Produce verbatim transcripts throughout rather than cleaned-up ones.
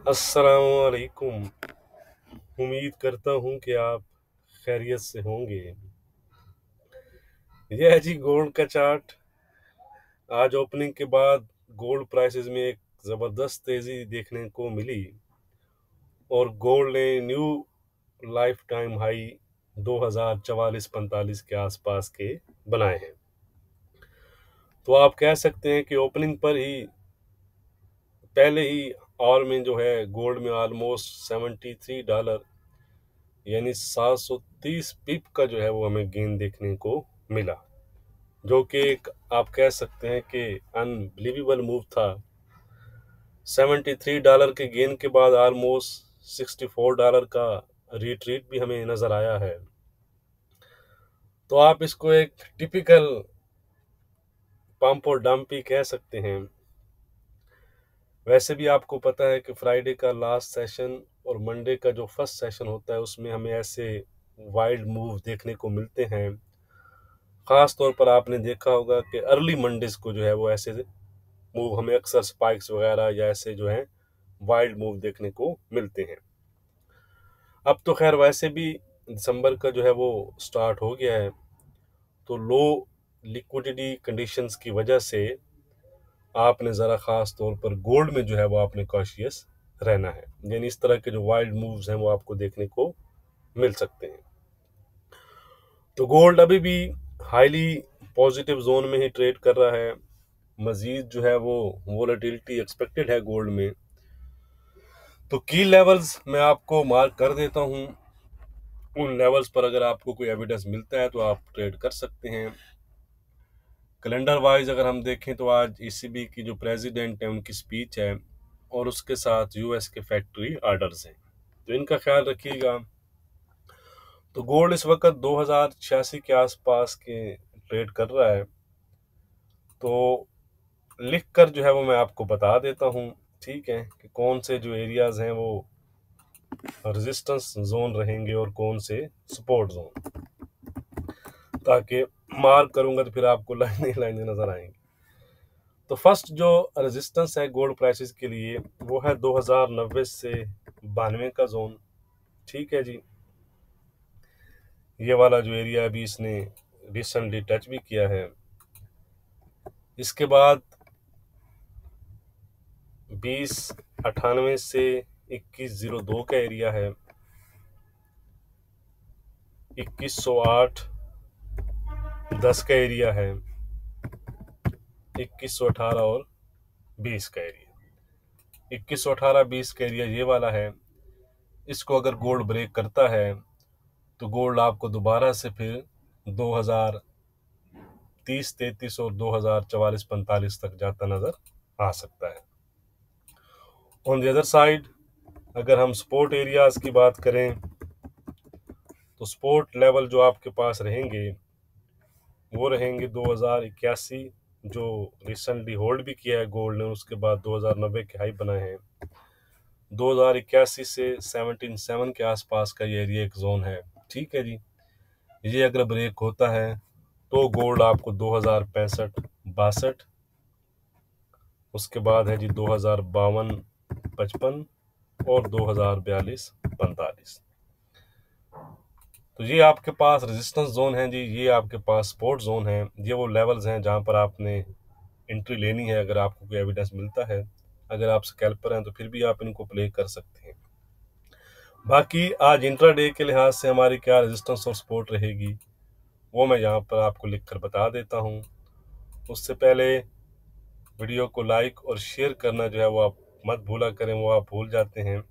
अस्सलामुअलैकुम। उम्मीद करता हूँ कि आप खैरियत से होंगे। यह है जी गोल्ड का चार्ट। आज ओपनिंग के बाद गोल्ड प्राइसेस में एक ज़बरदस्त तेज़ी देखने को मिली और गोल्ड ने न्यू लाइफ टाइम हाई दो हज़ार चवालीस पैंतालीस के आसपास के बनाए हैं। तो आप कह सकते हैं कि ओपनिंग पर ही पहले ही आवर में जो है गोल्ड में ऑलमोस्ट सेवेंटी थ्री डॉलर यानी सात सौ तीस पिप का जो है वो हमें गेन देखने को मिला, जो कि एक आप कह सकते हैं कि अनबिलीवेबल मूव था। तिहत्तर डॉलर के गेन के बाद ऑलमोस्ट चौंसठ डॉलर का रिट्रीट भी हमें नजर आया है। तो आप इसको एक टिपिकल पंप और डंप ही कह सकते हैं। वैसे भी आपको पता है कि फ्राइडे का लास्ट सेशन और मंडे का जो फर्स्ट सेशन होता है उसमें हमें ऐसे वाइल्ड मूव देखने को मिलते हैं। ख़ास तौर पर आपने देखा होगा कि अर्ली मंडेज को जो है वो ऐसे मूव हमें अक्सर स्पाइक्स वगैरह या ऐसे जो हैं वाइल्ड मूव देखने को मिलते हैं। अब तो खैर वैसे भी दिसंबर का जो है वो स्टार्ट हो गया है, तो लो लिक्विडिटी कंडीशंस की वजह से आपने ज़रा ख़ास तौर पर गोल्ड में जो है वो आपने कॉशियस रहना है, यानी इस तरह के जो वाइल्ड मूव्स हैं वो आपको देखने को मिल सकते हैं। तो गोल्ड अभी भी हाईली पॉजिटिव जोन में ही ट्रेड कर रहा है। मजीद जो है वो वोलेटिलिटी एक्सपेक्टेड है गोल्ड में। तो की लेवल्स मैं आपको मार्क कर देता हूँ। उन लेवल्स पर अगर आपको कोई एविडेंस मिलता है तो आप ट्रेड कर सकते हैं। कैलेंडर वाइज अगर हम देखें तो आज ईसीबी की जो प्रेसिडेंट है उनकी स्पीच है और उसके साथ यूएस के फैक्ट्री ऑर्डर्स हैं, तो इनका ख्याल रखिएगा। तो गोल्ड इस वक्त दो हज़ार छियासी के आसपास के ट्रेड कर रहा है। तो लिख कर जो है वो मैं आपको बता देता हूँ, ठीक है, कि कौन से जो एरियाज हैं वो रेजिस्टेंस जोन रहेंगे और कौन से सपोर्ट जोन, ताकि मार्क करूंगा तो फिर आपको लाइनें लाइनें नजर आएंगी। तो फर्स्ट जो रेजिस्टेंस है गोल्ड प्राइसेस के लिए वो है दो हज़ार नब्बे से बानवे का जोन, ठीक है जी। ये वाला जो एरिया अभी इसने रिसेंटली टच भी किया है। इसके बाद बीस अठानवे से इक्कीस जीरो दो का एरिया है। इक्कीस सौ आठ दस का एरिया है। इक्कीस सौ अठारह और बीस का एरिया। इक्कीस सौ अठारह बीस का एरिया ये वाला है। इसको अगर गोल्ड ब्रेक करता है तो गोल्ड आपको दोबारा से फिर दो हज़ार तीस तैतीस और दो हज़ार चवालीस पैंतालीस तक जाता नजर आ सकता है। ऑन द अदर साइड अगर हम स्पोर्ट एरियाज की बात करें तो स्पोर्ट लेवल जो आपके पास रहेंगे वो रहेंगे दो हज़ार इक्यासी, जो रिसेंटली होल्ड भी किया है गोल्ड ने, उसके बाद दो हज़ार नब्बे के हाई बनाए हैं। दो हज़ार इक्यासी से सेवनटीन सेवन के आसपास का ये एरिया एक जोन है, ठीक है जी। ये अगर ब्रेक होता है तो गोल्ड आपको दो हज़ार पैंसठ बासठ, उसके बाद है जी दो हज़ार बावन पचपन और दो हज़ार बयालीस पैंतालीस। तो ये आपके पास रेजिस्टेंस जोन है जी, ये आपके पास सपोर्ट जोन है। ये वो लेवल्स हैं जहाँ पर आपने एंट्री लेनी है अगर आपको कोई एविडेंस मिलता है। अगर आप स्कैल्पर हैं तो फिर भी आप इनको प्ले कर सकते हैं। बाकी आज इंट्राडे के लिहाज से हमारी क्या रेजिस्टेंस और सपोर्ट रहेगी वो मैं यहाँ पर आपको लिख कर बता देता हूँ। उससे पहले वीडियो को लाइक और शेयर करना जो है वो आप मत भूला करें, वो आप भूल जाते हैं।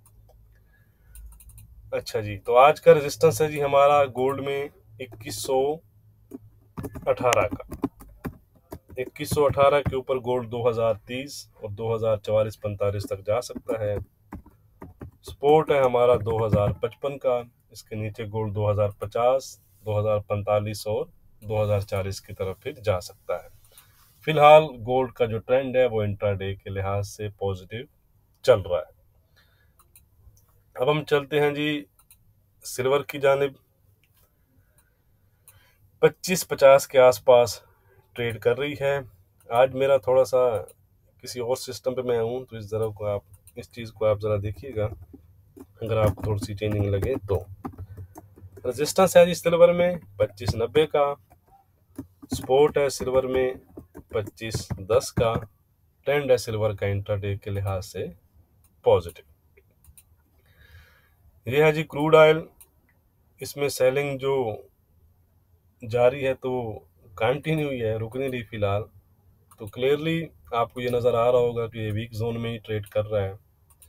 अच्छा जी, तो आज का रेजिस्टेंस है जी हमारा गोल्ड में इक्कीस सौ अठारह का। इक्कीस सौ अठारह के ऊपर गोल्ड दो हज़ार तीस और दो हज़ार चवालीस पैंतालीस तक जा सकता है। सपोर्ट है हमारा दो हज़ार पचपन का। इसके नीचे गोल्ड दो हज़ार पचास, दो हज़ार पैंतालीस और दो हज़ार चालीस की तरफ फिर जा सकता है। फिलहाल गोल्ड का जो ट्रेंड है वो इंट्राडे के लिहाज से पॉजिटिव चल रहा है। अब हम चलते हैं जी सिल्वर की जानिब। पच्चीस पचास के आसपास ट्रेड कर रही है। आज मेरा थोड़ा सा किसी और सिस्टम पे मैं हूँ तो इस तरह को आप इस चीज़ को आप ज़रा देखिएगा, अगर आपको थोड़ी सी चेंजिंग लगे तो। रेजिस्टेंस है जी सिल्वर में पच्चीस नब्बे का, सपोर्ट है सिल्वर में पच्चीस दस का, ट्रेंड है सिल्वर का इंट्राडे के लिहाज से पॉजिटिव। ये है जी क्रूड ऑयल, इसमें सेलिंग जो जारी है तो कंटिन्यू ही है, रुक नहीं रही फिलहाल। तो क्लियरली आपको ये नज़र आ रहा होगा कि ये वीक जोन में ही ट्रेड कर रहा है।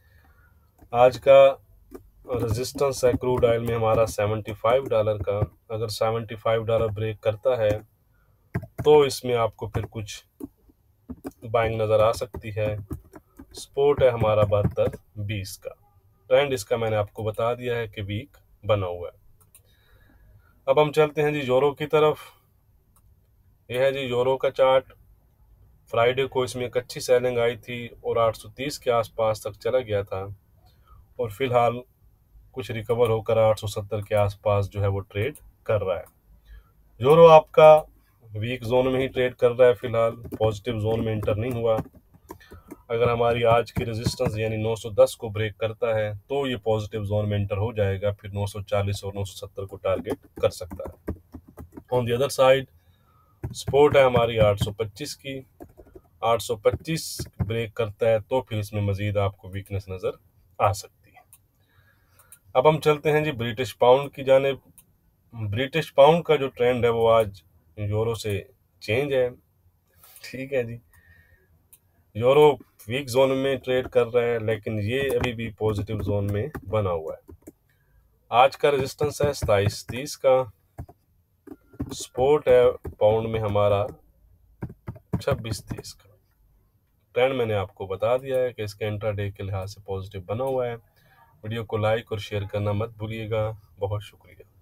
आज का रेजिस्टेंस है क्रूड ऑयल में हमारा पचहत्तर डॉलर का, अगर पचहत्तर डॉलर ब्रेक करता है तो इसमें आपको फिर कुछ बाइंग नज़र आ सकती है। सपोर्ट है हमारा बहत्तर बीस का, ट्रेंड इसका मैंने आपको बता दिया है कि वीक बना हुआ है। अब हम चलते हैं जी यूरो की तरफ। यह है जी यूरो का चार्ट। फ्राइडे को इसमें एक अच्छी सेलिंग आई थी और आठ सौ तीस के आसपास तक चला गया था, और फिलहाल कुछ रिकवर होकर आठ सौ सत्तर के आसपास जो है वो ट्रेड कर रहा है। यूरो आपका वीक जोन में ही ट्रेड कर रहा है, फिलहाल पॉजिटिव जोन में इंटर नहीं हुआ। अगर हमारी आज की रेजिस्टेंस यानी नौ सौ दस को ब्रेक करता है तो ये पॉजिटिव जोन में इंटर हो जाएगा, फिर नौ सौ चालीस और नौ सौ सत्तर को टारगेट कर सकता है। On the other side support है हमारी आठ सौ पच्चीस की, आठ सौ पच्चीस ब्रेक करता है तो फिर इसमें मजीद आपको वीकनेस नज़र आ सकती है। अब हम चलते हैं जी ब्रिटिश पाउंड की जानिब। ब्रिटिश पाउंड का जो ट्रेंड है वो आज यूरो से चेंज है। ठीक है जी, यूरो वीक जोन में ट्रेड कर रहा है, लेकिन ये अभी भी पॉजिटिव जोन में बना हुआ है। आज का रेजिस्टेंस है सताईस तीस का, सपोर्ट है पाउंड में हमारा छब्बीस तीस का। ट्रेंड मैंने आपको बता दिया है कि इसका इंट्राडे के लिहाज से पॉजिटिव बना हुआ है। वीडियो को लाइक और शेयर करना मत भूलिएगा। बहुत शुक्रिया।